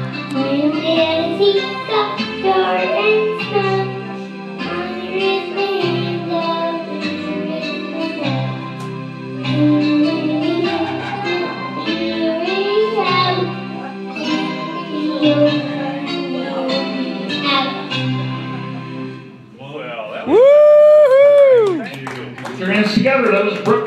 Woo-hoo! Put your hands together, that was brilliant.